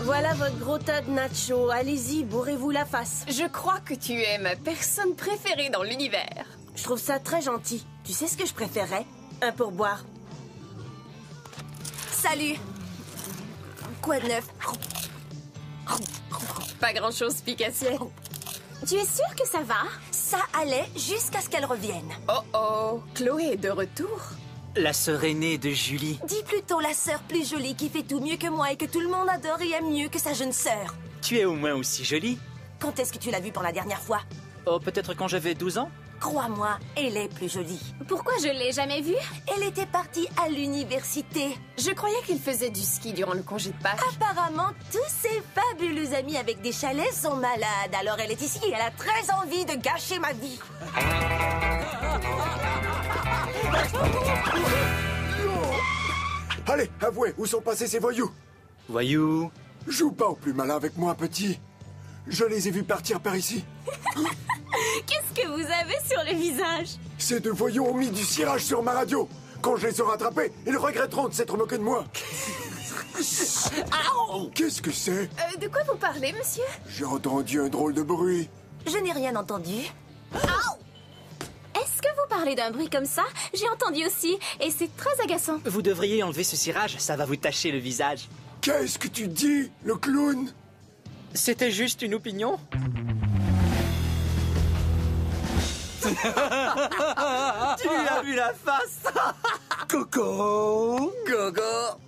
Voilà votre gros tas de nachos. Allez-y, bourrez-vous la face. Je crois que tu es ma personne préférée dans l'univers. Je trouve ça très gentil. Tu sais ce que je préférerais? Un pourboire. Salut. Quoi de neuf? Pas grand-chose, Picassier. Tu es sûre que ça va? Ça allait jusqu'à ce qu'elle revienne. Oh oh, Chloé est de retour. La sœur aînée de Julie. Dis plutôt la sœur plus jolie qui fait tout mieux que moi et que tout le monde adore et aime mieux que sa jeune sœur. Tu es au moins aussi jolie. Quand est-ce que tu l'as vue pour la dernière fois? Oh, peut-être quand j'avais 12 ans? Crois-moi, elle est plus jolie. Pourquoi je l'ai jamais vue? Elle était partie à l'université. Je croyais qu'il faisait du ski durant le congé de Pâques. Apparemment, tous ses fabuleux amis avec des chalets sont malades. Alors elle est ici et elle a très envie de gâcher ma vie. Allez, avouez, où sont passés ces voyous? Voyou. Joue pas au plus malin avec moi, petit. Je les ai vus partir par ici. Qu'est-ce que vous avez sur le visage? Ces deux voyous ont mis du cirage sur ma radio. Quand je les aurai rattrapés, ils regretteront de s'être moqués de moi. Qu'est-ce que c'est? De quoi vous parlez, monsieur? J'ai entendu un drôle de bruit. Je n'ai rien entendu. Est-ce que vous parlez d'un bruit comme ça? J'ai entendu aussi, et c'est très agaçant. Vous devriez enlever ce cirage, ça va vous tacher le visage. Qu'est-ce que tu dis, le clown? C'était juste une opinion. Tu lui as vu la face. Coco! Gogo.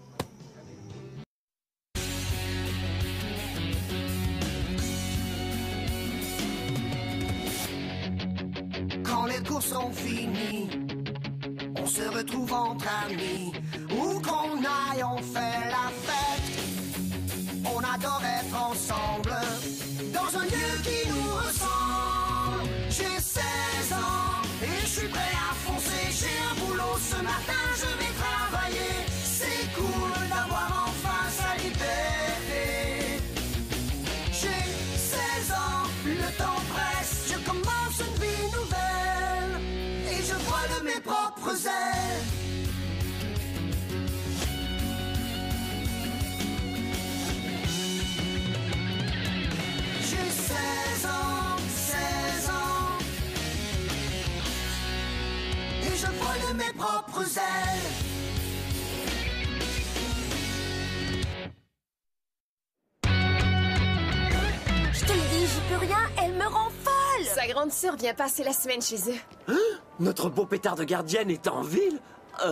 Quand les cours sont finis, on se retrouve entre amis. Où qu'on aille, on fait la fête. On adore être ensemble, dans un lieu qui nous ressemble. J'ai 16 ans et je suis prêt à foncer. J'ai un boulot ce matin, je vais travailler. C'est cool d'avoir enfin sa liberté. J'ai 16 ans, le temps presse. Je commence une vie nouvelle et je vole de mes propres ailes. J'ai 16 ans, 16 ans et je vole de mes propres ailes. Je te le dis, j'y peux rien, elle me rend folle. Sa grande sœur vient passer la semaine chez eux. Notre beau pétard de gardienne est en ville?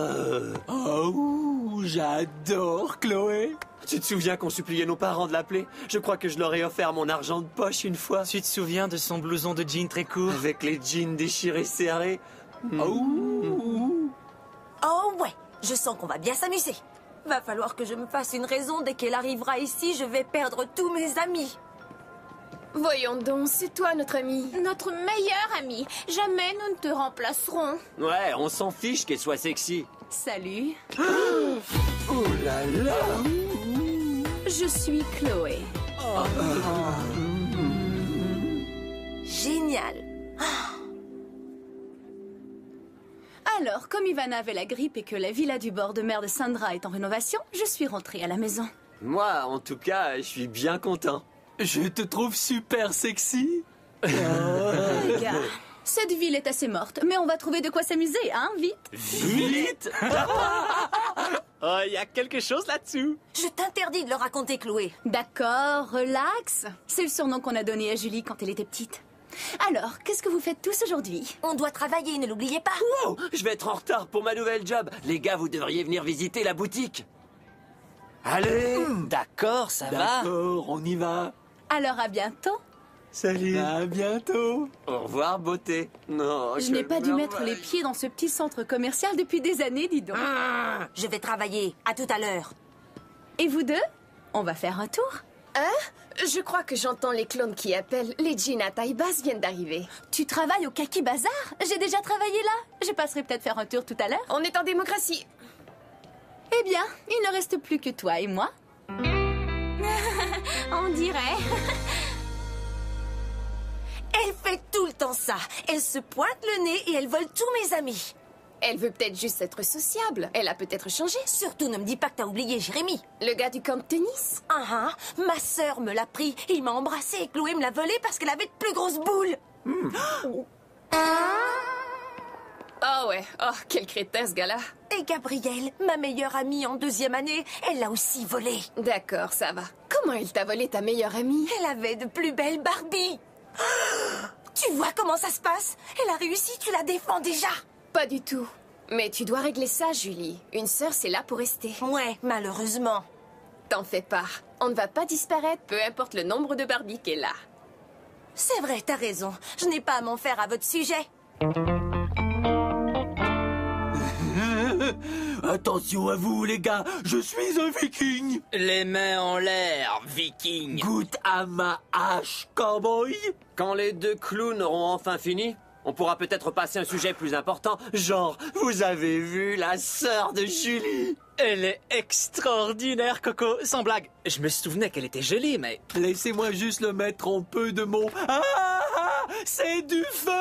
Oh, j'adore Chloé. Tu te souviens qu'on suppliait nos parents de l'appeler? Je crois que je leur ai offert mon argent de poche une fois. Tu te souviens de son blouson de jean très court? Avec les jeans déchirés serrés. Oh ouais, je sens qu'on va bien s'amuser. Va falloir que je me fasse une raison. Dès qu'elle arrivera ici, je vais perdre tous mes amis. Voyons donc, c'est toi notre ami. Notre meilleure amie. Jamais nous ne te remplacerons. Ouais, on s'en fiche qu'elle soit sexy. Salut. Oh là là! Je suis Chloé. Génial. Alors, comme Ivana avait la grippe et que la villa du bord de mer de Sandra est en rénovation, je suis rentrée à la maison. Moi, en tout cas, je suis bien content. Je te trouve super sexy. Les gars, cette ville est assez morte, mais on va trouver de quoi s'amuser, hein, vite. Vite. Oh, il y a quelque chose là-dessous. Je t'interdis de le raconter, Chloé. D'accord, relax. C'est le surnom qu'on a donné à Julie quand elle était petite. Alors, qu'est-ce que vous faites tous aujourd'hui? On doit travailler, ne l'oubliez pas. Wow, je vais être en retard pour ma nouvelle job. Les gars, vous devriez venir visiter la boutique. Allez. D'accord, ça va. D'accord, on y va. Alors, à bientôt. Salut. À bientôt. Au revoir, beauté. Non, Je n'ai pas dû mettre les pieds dans ce petit centre commercial depuis des années, dis donc. Je vais travailler. À tout à l'heure. Et vous deux? On va faire un tour? Hein? Je crois que j'entends les clones qui appellent. Les jeans à taille basse viennent d'arriver. Tu travailles au Kaki Bazar? J'ai déjà travaillé là. Je passerai peut-être faire un tour tout à l'heure. On est en démocratie. Eh bien, il ne reste plus que toi et moi. On dirait. Elle fait tout le temps ça. Elle se pointe le nez et elle vole tous mes amis. Elle veut peut-être juste être sociable. Elle a peut-être changé. Surtout ne me dis pas que t'as oublié Jérémy. Le gars du camp de tennis? Ah, ma sœur me l'a pris. Il m'a embrassé et Chloé me l'a volé parce qu'elle avait de plus grosses boules. Oh ouais, oh, quel crétin ce gars-là. Et Gabrielle, ma meilleure amie en 2e année, elle l'a aussi volé. D'accord, ça va. Comment elle t'a volé ta meilleure amie? Elle avait de plus belles Barbie. Tu vois comment ça se passe? Elle a réussi, tu la défends déjà. Pas du tout. Mais tu dois régler ça, Julie. Une sœur, c'est là pour rester. Ouais, malheureusement. T'en fais pas. On ne va pas disparaître, peu importe le nombre de Barbie qu'elle a. C'est vrai, t'as raison. Je n'ai pas à m'en faire à votre sujet. Attention à vous, les gars, je suis un viking. Les mains en l'air, viking. Goûte à ma hache, cowboy. Quand les 2 clowns auront enfin fini, on pourra peut-être passer à un sujet plus important, genre, vous avez vu la sœur de Julie? Elle est extraordinaire, Coco. Sans blague. Je me souvenais qu'elle était jolie, mais... Laissez-moi juste le mettre en peu de mots. C'est du feu.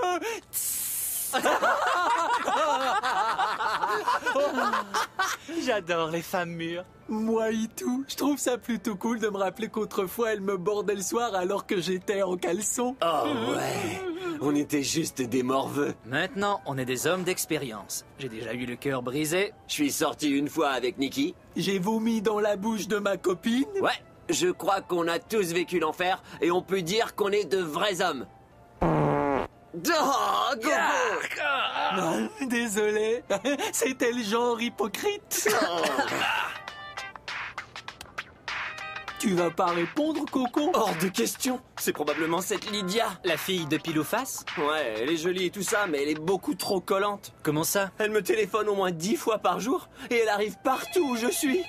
J'adore les femmes mûres. Moi et tout, je trouve ça plutôt cool de me rappeler qu'autrefois elle me bordait le soir alors que j'étais en caleçon. Oh ouais, on était juste des morveux. Maintenant, on est des hommes d'expérience. J'ai déjà eu le cœur brisé. Je suis sorti une fois avec Nikki. J'ai vomi dans la bouche de ma copine. Ouais, je crois qu'on a tous vécu l'enfer et on peut dire qu'on est de vrais hommes. Oh, Gogo! Désolé, c'était le genre hypocrite. Tu vas pas répondre, Coco? Hors de question. C'est probablement cette Lydia. La fille de pile ou face? Ouais, elle est jolie et tout ça, mais elle est beaucoup trop collante. Comment ça? Elle me téléphone au moins 10 fois par jour et elle arrive partout où je suis.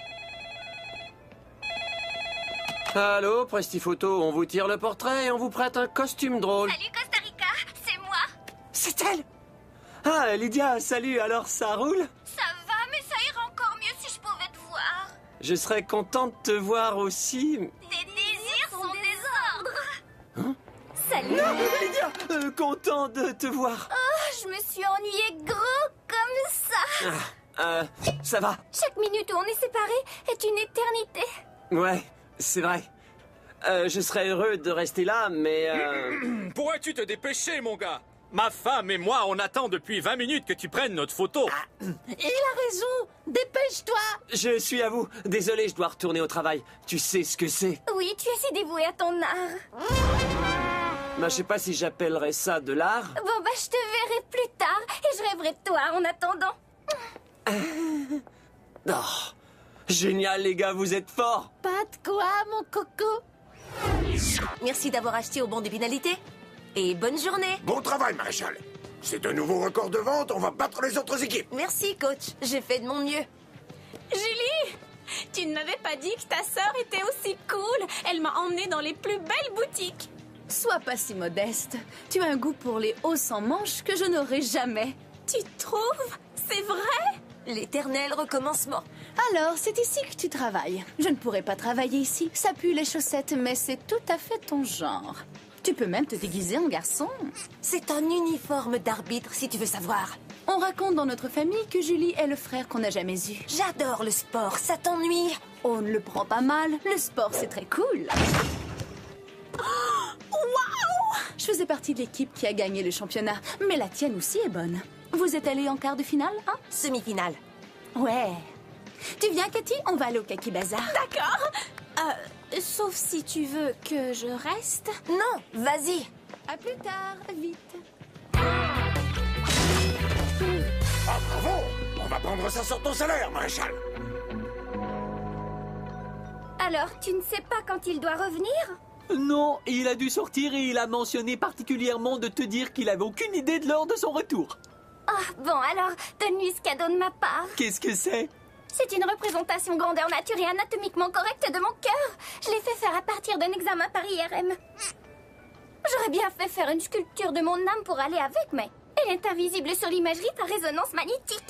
Allô, Prestifoto, on vous tire le portrait et on vous prête un costume drôle. Salut Costa Rica, c'est moi. C'est elle? Ah, Lydia, salut, alors ça roule? Ça va, mais ça irait encore mieux si je pouvais te voir. Je serais content de te voir aussi. Tes désirs sont des ordres. Hein? Salut. Non, Lydia, content de te voir. Oh, je me suis ennuyée gros comme ça. Ça va? Chaque minute où on est séparés est une éternité. Ouais, c'est vrai. Je serais heureux de rester là, mais... Pourrais-tu te dépêcher, mon gars? Ma femme et moi, on attend depuis 20 minutes que tu prennes notre photo. Il a raison. Dépêche-toi. Je suis à vous. Désolé, je dois retourner au travail. Tu sais ce que c'est. Oui, tu es si dévoué à ton art. Je sais pas si j'appellerais ça de l'art. Bon, bah, je te verrai plus tard et je rêverai de toi en attendant. Oh, génial, les gars, vous êtes forts. Pas de quoi, mon coco. Merci d'avoir acheté au bon des pénalités. Et bonne journée. Bon travail, maréchal. C'est un nouveau record de vente, on va battre les autres équipes. Merci, coach. J'ai fait de mon mieux. Julie, tu ne m'avais pas dit que ta sœur était aussi cool. Elle m'a emmenée dans les plus belles boutiques. Sois pas si modeste. Tu as un goût pour les hauts sans manches que je n'aurai jamais. Tu trouves? C'est vrai? L'éternel recommencement. Alors, c'est ici que tu travailles. Je ne pourrais pas travailler ici. Ça pue les chaussettes, mais c'est tout à fait ton genre. Tu peux même te déguiser en garçon. C'est un uniforme d'arbitre, si tu veux savoir. On raconte dans notre famille que Julie est le frère qu'on n'a jamais eu. J'adore le sport, ça t'ennuie? On ne le prend pas mal. Le sport, c'est très cool. Waouh! Je faisais partie de l'équipe qui a gagné le championnat, mais la tienne aussi est bonne. Vous êtes allés en quart de finale, hein? Semi-finale. Ouais. Tu viens, Cathy? On va aller au Kaki Bazar. D'accord. Sauf si tu veux que je reste. Non, vas-y. À plus tard, vite. Ah, bravo! On va prendre ça sur ton salaire, maréchal. Alors, tu ne sais pas quand il doit revenir? Non, il a dû sortir et il a mentionné particulièrement de te dire qu'il avait aucune idée de l'heure de son retour. Ah, bon, alors, donne-lui ce cadeau de ma part. Qu'est-ce que c'est? C'est une représentation grandeur nature et anatomiquement correcte de mon cœur. Je l'ai fait faire à partir d'un examen par IRM. J'aurais bien fait faire une sculpture de mon âme pour aller avec, mais elle est invisible sur l'imagerie par résonance magnétique.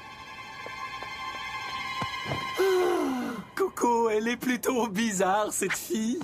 Coco, elle est plutôt bizarre, cette fille.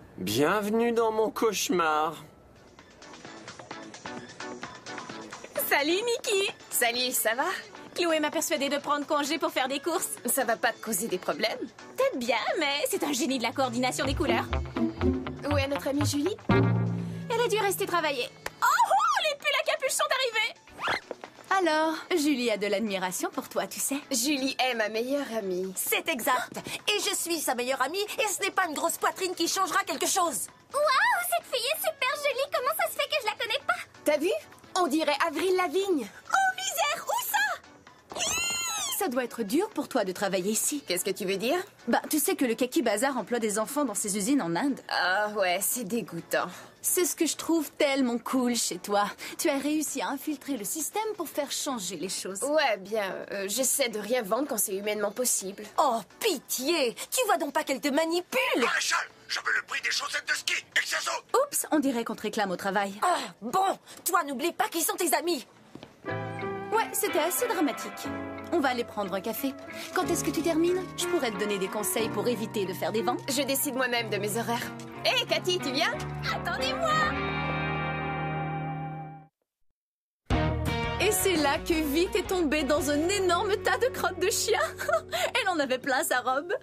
Bienvenue dans mon cauchemar. Salut, Nikki! Salut, ça va? Chloé m'a persuadée de prendre congé pour faire des courses. Ça va pas te causer des problèmes? Peut-être bien, mais c'est un génie de la coordination des couleurs. Où est notre amie Julie? Elle a dû rester travailler. Oh, les pulls à capuche sont arrivés! Alors, Julie a de l'admiration pour toi, tu sais. Julie est ma meilleure amie. C'est exact. Et je suis sa meilleure amie, et ce n'est pas une grosse poitrine qui changera quelque chose. Waouh, cette fille est super jolie. Comment ça se fait que je la connais pas? T'as vu? On dirait Avril Lavigne. Oh, misère, où ça? Ça doit être dur pour toi de travailler ici. Qu'est-ce que tu veux dire? Bah, tu sais que le Kaki Bazar emploie des enfants dans ses usines en Inde. Ah ouais, c'est dégoûtant. C'est ce que je trouve tellement cool chez toi. Tu as réussi à infiltrer le système pour faire changer les choses. Ouais, bien, j'essaie de rien vendre quand c'est humainement possible. Oh, pitié! Tu vois donc pas qu'elle te manipule? Maréchal, je veux le prix des chaussettes de ski. Exerzo! Oups, on dirait qu'on te réclame au travail. Ah, bon, toi n'oublie pas qui sont tes amis. Ouais, c'était assez dramatique. On va aller prendre un café. Quand est-ce que tu termines? Je pourrais te donner des conseils pour éviter de faire des ventes. Je décide moi-même de mes horaires. Hé, Cathy, tu viens? Attendez-moi! Et c'est là que Vite est tombée dans un énorme tas de crottes de chien. Elle en avait plein sa robe.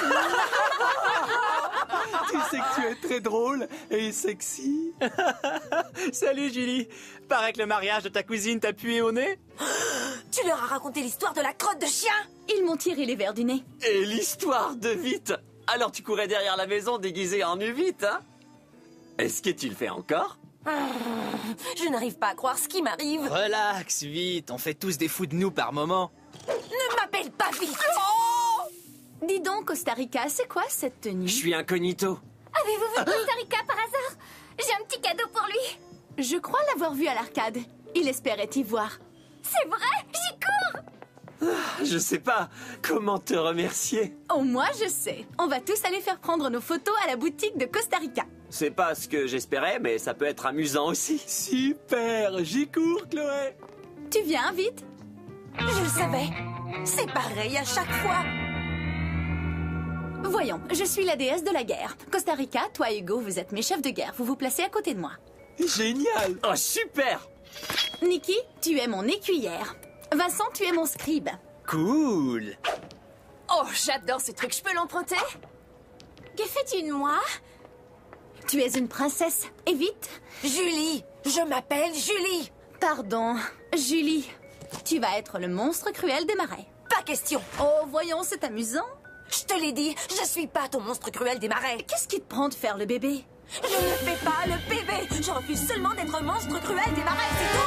Tu sais que tu es très drôle et sexy. Salut Julie. Paraît que le mariage de ta cousine t'a pué au nez. Tu leur as raconté l'histoire de la crotte de chien? Ils m'ont tiré les verres du nez. Et l'histoire de Vite. Alors tu courais derrière la maison déguisé en Vite, hein? Est-ce que tu le fais encore? Je n'arrive pas à croire ce qui m'arrive. Relax, Vite. On fait tous des fous de nous par moment. Ne m'appelle pas Vite. Dis donc, Costa Rica, c'est quoi cette tenue? Je suis incognito. Avez-vous vu Costa Rica par hasard? J'ai un petit cadeau pour lui. Je crois l'avoir vu à l'arcade. Il espérait t'y voir. C'est vrai? J'y cours! Je sais pas comment te remercier. Oh, moi, je sais. On va tous aller faire prendre nos photos à la boutique de Costa Rica. C'est pas ce que j'espérais, mais ça peut être amusant aussi. Super, j'y cours, Chloé. Tu viens, Vite? Je le savais. C'est pareil à chaque fois. Voyons, je suis la déesse de la guerre. Costa Rica, toi et Hugo, vous êtes mes chefs de guerre. Vous vous placez à côté de moi. Génial. Oh, super. Nikki, tu es mon écuyère. Vincent, tu es mon scribe. Cool. Oh, j'adore ce truc, je peux l'emprunter? Que fais-tu de moi? Tu es une princesse. Et vite. Julie, je m'appelle Julie. Pardon, Julie. Tu vas être le monstre cruel des marais. Pas question. Oh, voyons, c'est amusant. Je te l'ai dit, je suis pas ton monstre cruel des marais. Qu'est-ce qui te prend de faire le bébé? Je ne fais pas le bébé. Je refuse seulement d'être un monstre cruel des marais, c'est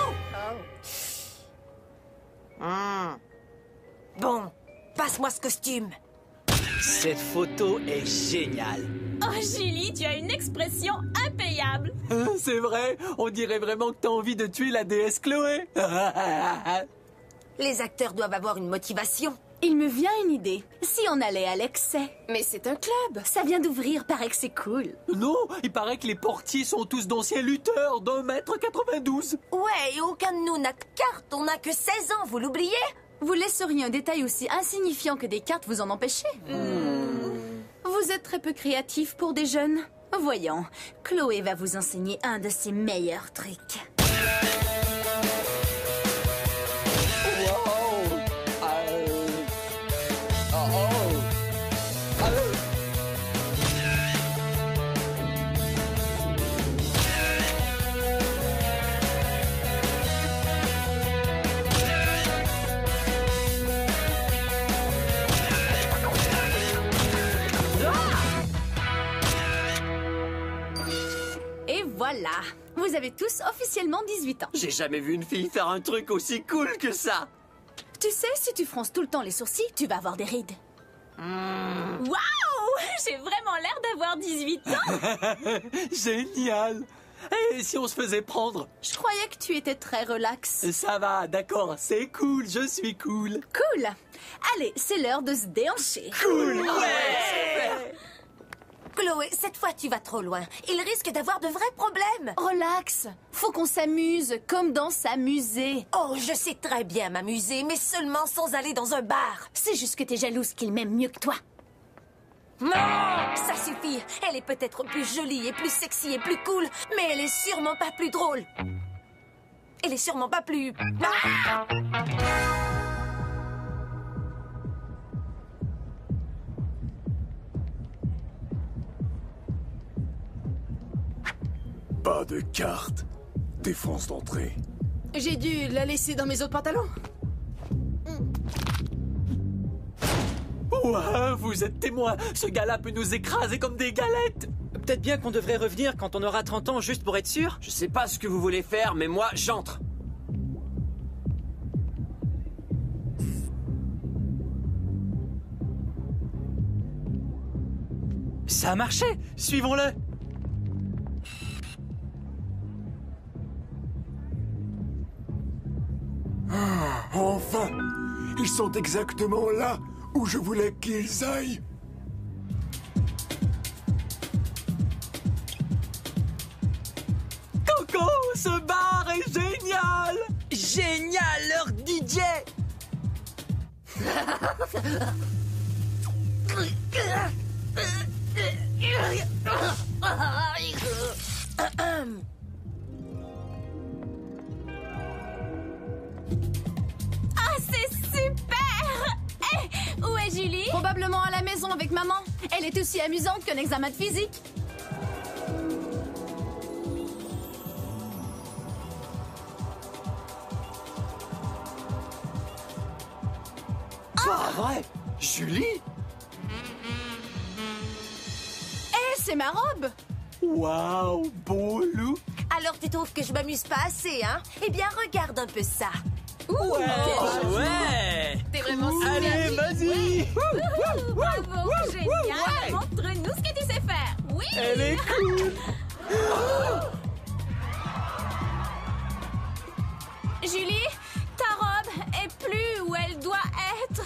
tout. Bon, passe-moi ce costume. Cette photo est géniale. Oh, Julie, tu as une expression impayable. C'est vrai, on dirait vraiment que t'as envie de tuer la déesse Chloé. Les acteurs doivent avoir une motivation. Il me vient une idée. Si on allait à l'excès. Mais c'est un club. Ça vient d'ouvrir, paraît que c'est cool. Non, il paraît que les portiers sont tous d'anciens lutteurs d'1,92 m. Ouais, et aucun de nous n'a de carte. On n'a que 16 ans, vous l'oubliez? Vous laisseriez un détail aussi insignifiant que des cartes vous en empêcher? Vous êtes très peu créatif pour des jeunes. Voyons, Chloé va vous enseigner un de ses meilleurs trucs. Et voilà, vous avez tous officiellement 18 ans. J'ai jamais vu une fille faire un truc aussi cool que ça. Tu sais, si tu fronces tout le temps les sourcils, tu vas avoir des rides. Waouh! J'ai vraiment l'air d'avoir 18 ans. Génial. Et si on se faisait prendre? Je croyais que tu étais très relax. Ça va, d'accord, c'est cool, je suis cool. Cool. Allez, c'est l'heure de se déhancher. Cool. Ouais. Chloé, cette fois tu vas trop loin. Il risque d'avoir de vrais problèmes. Relax. Faut qu'on s'amuse, comme dans s'amuser. Oh, je sais très bien m'amuser, mais seulement sans aller dans un bar. C'est juste que t'es jalouse qu'il m'aime mieux que toi. Non, ça suffit. Elle est peut-être plus jolie et plus sexy et plus cool, mais elle est sûrement pas plus drôle. Elle est sûrement pas plus... Pas de carte. Défense d'entrée. J'ai dû la laisser dans mes autres pantalons. Ouah, vous êtes témoin. Ce gars-là peut nous écraser comme des galettes. Peut-être bien qu'on devrait revenir quand on aura 30 ans, juste pour être sûr. Je sais pas ce que vous voulez faire, mais moi, j'entre. Ça a marché. Suivons-le. Enfin! Ils sont exactement là où je voulais qu'ils aillent. Coco, ce bar est génial! Génial, leur DJ. Ah, c'est super! Eh, où est Julie? Probablement à la maison avec maman. Elle est aussi amusante qu'un examen de physique. Pas vrai? Julie? Eh, c'est ma robe! Waouh, beau look! Alors tu trouves que je m'amuse pas assez, hein? Eh bien, regarde un peu ça. Ouais. T'es vraiment super. Allez, vas-y. Bravo, génial! Montre-nous ce que tu sais faire. Oui! Elle est cool. Julie, ta robe est plus où elle doit être.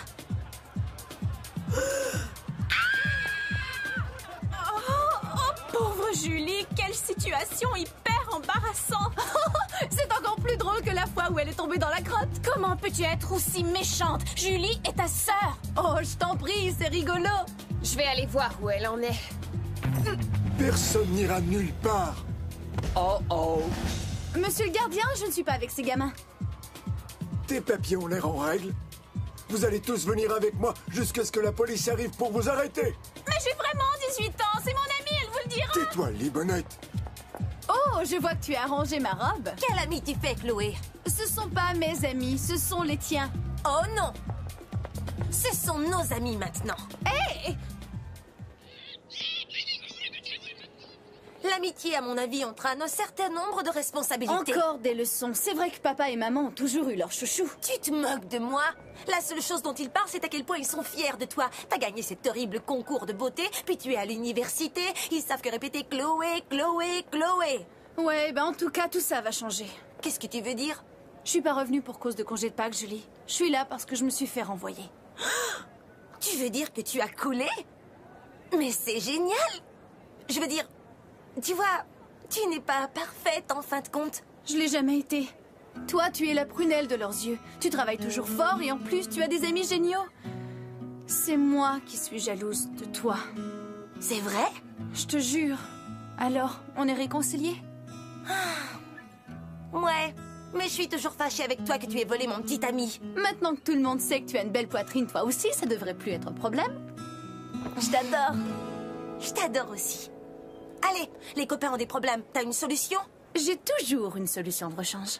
Oh, pauvre Julie, quelle situation hyper embarrassante. C'est encore plus drôle que la fois où elle est tombée dans la grotte. Comment peux-tu être aussi méchante? Julie est ta sœur. Oh, je t'en prie, c'est rigolo. Je vais aller voir où elle en est. Personne n'ira nulle part. Oh oh! Monsieur le gardien, je ne suis pas avec ces gamins. Tes papiers ont l'air en règle. Vous allez tous venir avec moi jusqu'à ce que la police arrive pour vous arrêter. Mais j'ai vraiment 18 ans, c'est mon amie, elle vous le dira. Tais-toi, Libonnette. Oh, je vois que tu as arrangé ma robe. Quel ami tu fais, Chloé? Ce sont pas mes amis, ce sont les tiens. Oh non! Ce sont nos amis maintenant. Hé! L'amitié, à mon avis, entraîne un certain nombre de responsabilités. Encore des leçons. C'est vrai que papa et maman ont toujours eu leur chouchou. Tu te moques de moi? La seule chose dont ils parlent, c'est à quel point ils sont fiers de toi. T'as gagné cet horrible concours de beauté, puis tu es à l'université. Ils savent que répéter Chloé, Chloé, Chloé. Ouais, ben en tout cas, tout ça va changer. Qu'est-ce que tu veux dire? Je suis pas revenue pour cause de congé de Pâques, Julie. Je suis là parce que je me suis fait renvoyer. Tu veux dire que tu as coulé? Mais c'est génial! Je veux dire, tu vois, tu n'es pas parfaite en fin de compte. Je l'ai jamais été. Toi, tu es la prunelle de leurs yeux. Tu travailles toujours fort et en plus, tu as des amis géniaux. C'est moi qui suis jalouse de toi. C'est vrai? Je te jure. Alors, on est réconciliés? Ouais, mais je suis toujours fâchée avec toi que tu aies volé mon petit ami. Maintenant que tout le monde sait que tu as une belle poitrine, toi aussi, ça devrait plus être un problème. Je t'adore. Je t'adore aussi. Allez, les copains ont des problèmes. T'as une solution? J'ai toujours une solution de rechange.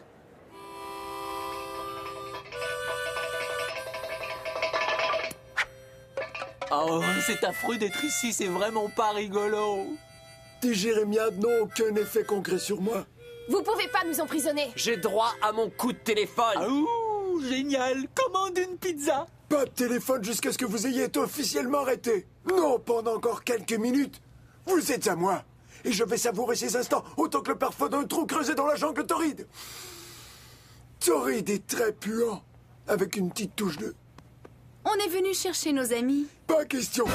Oh, c'est affreux d'être ici, c'est vraiment pas rigolo. Tes jérémiades n'ont aucun effet concret sur moi. Vous pouvez pas nous emprisonner. J'ai droit à mon coup de téléphone. Ouh, génial. Commande une pizza. Pas de téléphone jusqu'à ce que vous ayez été officiellement arrêté. Non, pendant encore quelques minutes. Vous êtes à moi. Et je vais savourer ces instants autant que le parfum d'un trou creusé dans la jungle torride. Torride et très puant. Avec une petite touche de... On est venu chercher nos amis. Pas question.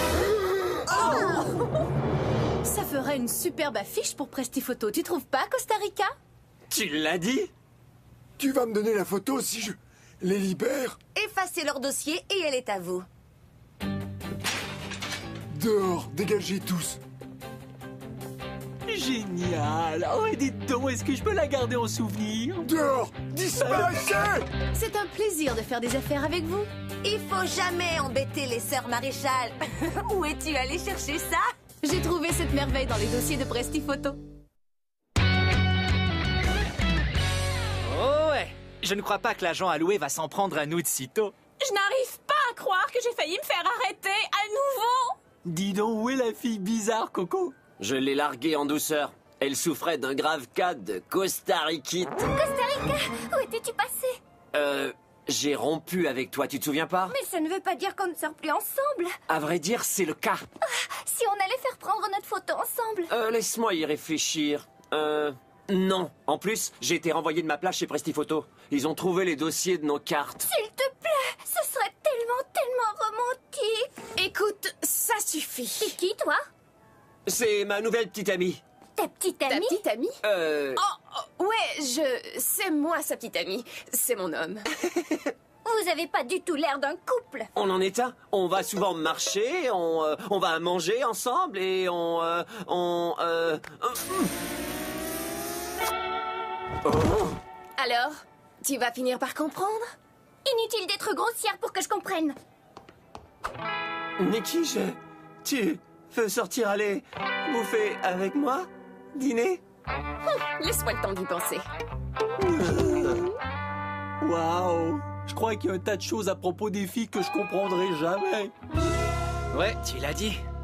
Ça ferait une superbe affiche pour Prestiphoto, tu trouves pas, Costa Rica? Tu l'as dit? Tu vas me donner la photo si je les libère? Effacez leur dossier et elle est à vous. Dehors, dégagez tous. Génial. Oh, et dites donc, est-ce que je peux la garder en souvenir? Dehors! Disparaissez! C'est un plaisir de faire des affaires avec vous. Il faut jamais embêter les sœurs maréchales. Où es-tu allé chercher ça? J'ai trouvé cette merveille dans les dossiers de Prestiphoto. Oh ouais. Je ne crois pas que l'agent alloué va s'en prendre à nous de sitôt. Je n'arrive pas à croire que j'ai failli me faire arrêter à nouveau. Dis donc, où est la fille bizarre, Coco? Je l'ai larguée en douceur. Elle souffrait d'un grave cas de costariquite. Costa Rica, où étais-tu passé? J'ai rompu avec toi, tu te souviens pas? Mais ça ne veut pas dire qu'on ne sort plus ensemble. À vrai dire, c'est le cas. Si on allait faire prendre notre photo ensemble. Laisse-moi y réfléchir. Non. En plus, j'ai été renvoyé de ma place chez Prestiphoto. Ils ont trouvé les dossiers de nos cartes. S'il te plaît, ce serait tellement romantique. Écoute, ça suffit. C'est qui, toi? C'est ma nouvelle petite amie. Ta petite Ta amie? petite amie? Oh, Ouais, c'est moi sa petite amie. C'est mon homme. vous avez pas du tout l'air d'un couple. On en est un. On va souvent marcher, on va manger ensemble et Alors, tu vas finir par comprendre? Inutile d'être grossière pour que je comprenne. Nikki, tu veux sortir aller bouffer avec moi? Dîner? Laisse-moi le temps d'y penser. Waouh. Je crois qu'il y a un tas de choses à propos des filles que je comprendrai jamais. Ouais, tu l'as dit.